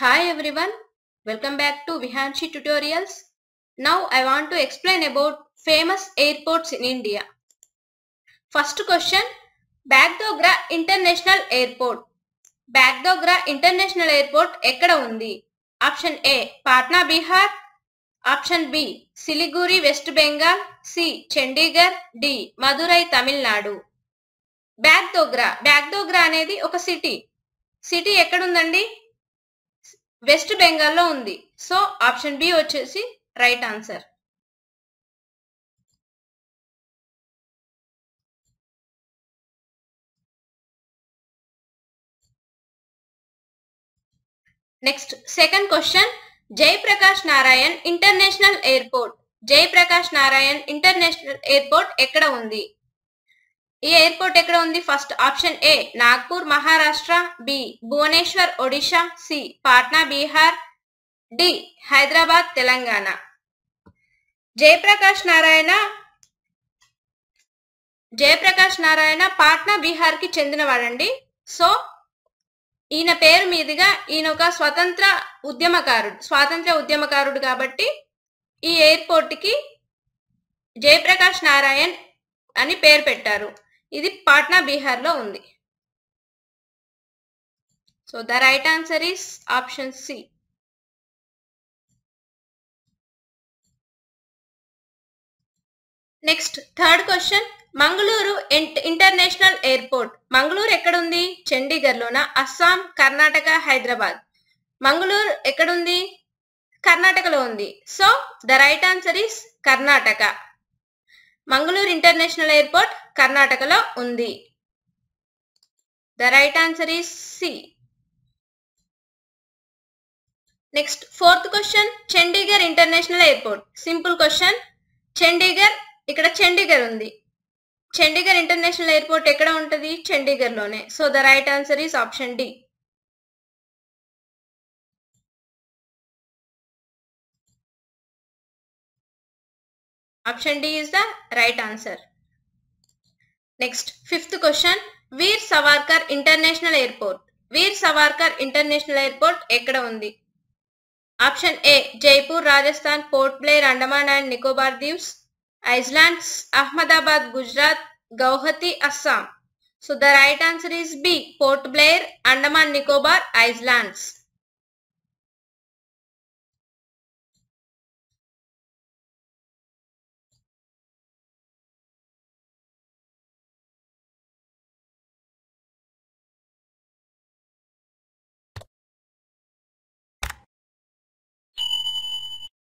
Hi everyone, welcome back to Vihanshi Tutorials. Now I want to explain about famous airports in India. First question, Bagdogra International Airport. Bagdogra International Airport ekkada undi? Option A, Patna, Bihar. Option B, Siliguri, West Bengal. C, Chandigarh. D, Madurai, Tamil Nadu. Bagdogra అనేది ఒక city ఎక్కడుందండి? West బెంగాల్లో ఉంది. So option B వచ్చేసి right answer. Next second question, Jayaprakash Narayan international airport. Jayaprakash Narayan international airport ఎక్కడ ఉంది? ఈ airport ఎక్కడ ఉంది? First option A, Nagpur, Maharashtra. B, Bhubaneswar, Odisha. C, Patna, Bihar. D, Hyderabad, Telangana. Jayaprakash Narayana Patna, Bihar కి చెందినవాడండి. సో ఈయన పేరు మీదుగా ఈయన ఒక స్వాతంత్ర ఉద్యమకారుడు కాబట్టి ఈ ఎయిర్పోర్ట్ కి జయప్రకాష్ నారాయణ్ అని పేరు పెట్టారు. ఇది పాట్నా, బీహార్ లో ఉంది. So the right answer is option C. Next third question, Mangaluru international airport. Mangaluru ఎక్కడుంది? చండీగఢ్ లోనా? అస్సాం, కర్ణాటక, హైదరాబాద్. మంగళూరు ఎక్కడుంది? కర్ణాటకలో ఉంది. So the right answer is Karnataka. Mangaluru international airport కర్ణాటకలో ఉంది. The right answer is C. Next fourth question, Chandigarh international airport. Simple question. ఇక్కడ చండీగఢ్ ఉంది. Chandigarh international airport ఎక్కడ ఉంటుంది? చండీగఢ్ లోనే. So the right answer is option D. Option D is the right answer. Next fifth question, Veer Savarkar international airport. Veer Savarkar international airport ఎక్కడ ఉంది? Option A, Jaipur, Rajasthan. Port Blair, Andaman and Nicobar దీవ్స్, islands. Ahmedabad, Gujarat. Guwahati, Assam. So the right answer is B, Port Blair, Andaman Nicobar, islands.